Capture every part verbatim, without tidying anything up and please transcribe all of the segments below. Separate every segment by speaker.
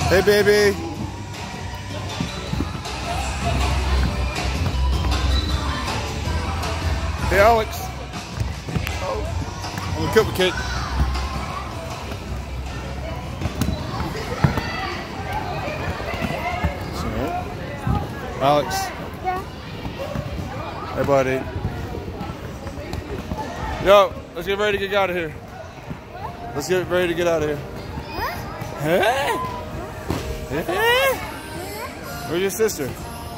Speaker 1: Hey, baby. Hey, Alex. Oh, I'm a cupcake. Alex.
Speaker 2: Yeah.
Speaker 1: Hey, buddy. Yo, let's get ready to get out of here. Let's get ready to get out of here. Hey? Hey? Where's your sister?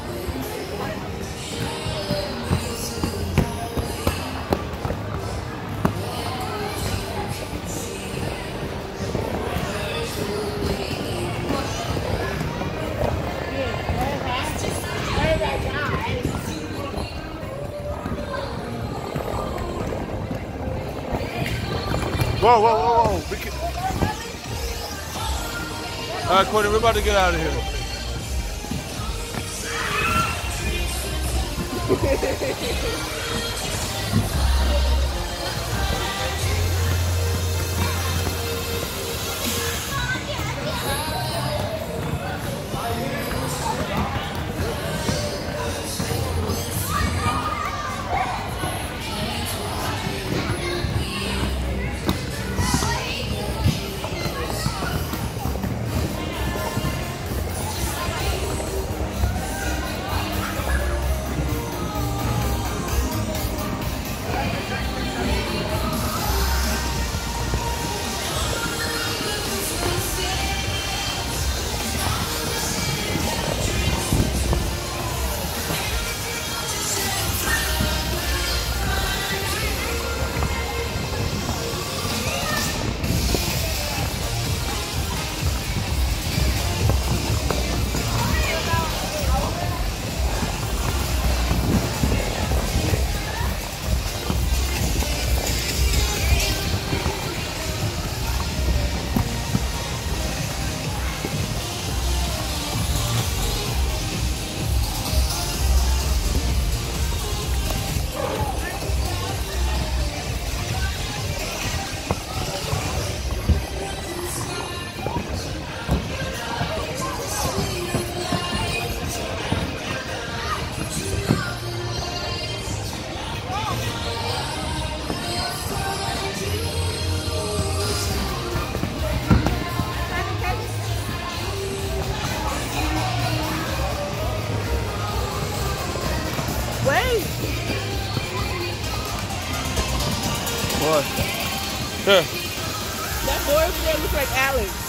Speaker 1: Whoa, whoa, whoa, whoa. We can... All right, Courtney, we're about to get out of here.
Speaker 2: Wait.
Speaker 1: What? Here.
Speaker 2: That boy over there looks like Alex.